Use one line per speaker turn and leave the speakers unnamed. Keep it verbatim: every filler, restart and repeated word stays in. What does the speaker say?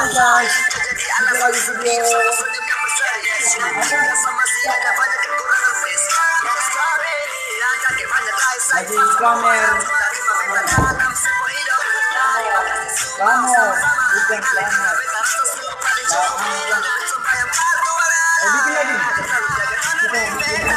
guys, kita lagi video lagi klamer kamu bukan klamer eh bikin lagi kita bikin